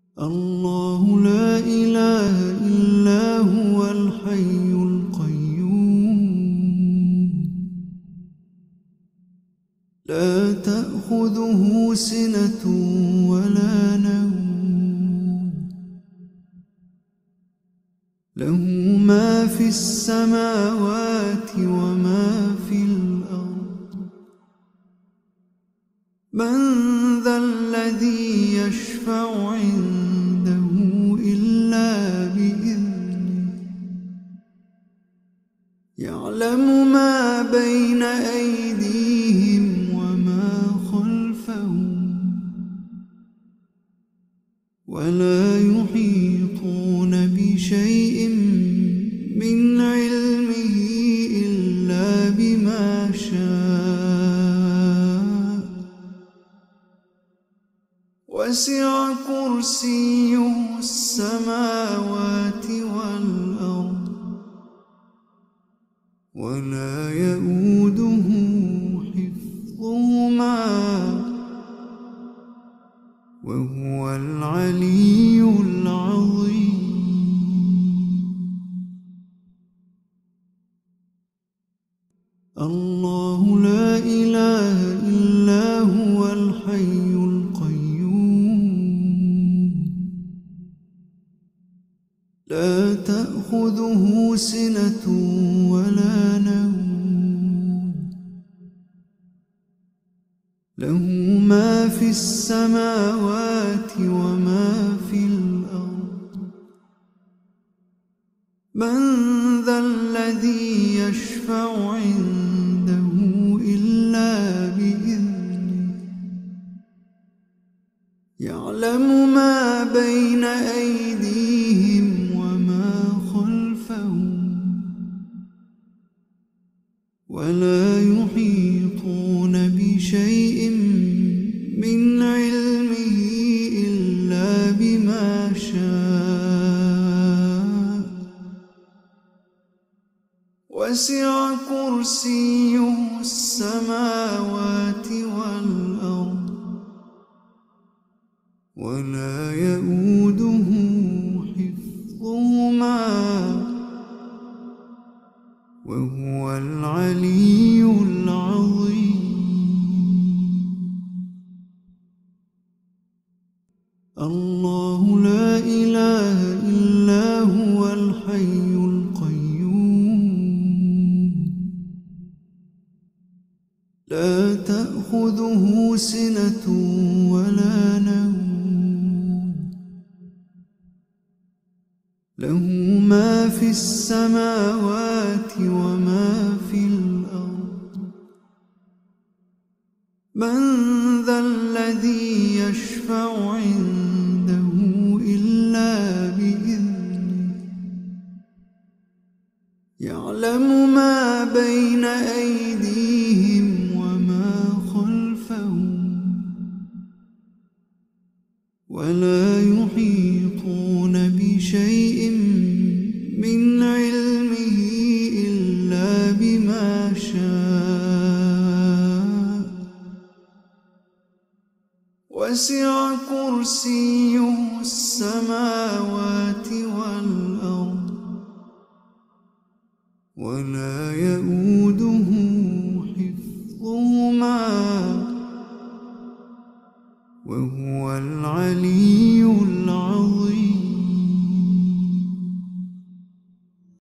الله لا إله إلا هو الحي القيوم لا تأخذه سنة ولا نوم له ما في السماوات وما في الأرض من ذا الذي يشفع عنده إلا بإذنه يعلم ما بين أيديهم وما خلفهم ولا يحيطون بشيء من علمه إلا بما شاء وسع كرسيه السماوات والأرض ولا يئوده حفظهما وهو العلي العظيم الله لا إله إلا هو الحي القيوم لا تأخذه سنة ولا نوم له ما في السماوات وما في الأرض من ذا الذي يشفع عنده إلا بإذنه يعلم ما بين أيديهم وما خلفهم ولا يحيطون بشيء من علمه إلا بما شاء وسع كرسيه السماوات والأرض ولا يئوده حفظهما وهو العلي العظيم الله لا إله إلا هو الحي القيوم لا تأخذه سنة ولا نوم له ما في السماوات وما في الأرض من ذا الذي يشفع عنده إلا بإذنه يعلم ما بين أيديهم وما خلفهم ولا يحيطون بشيء من علمه إلا بما شاء وسع كرسيه السماوات والأرض ولا يئوده حفظهما وهو العلي العظيم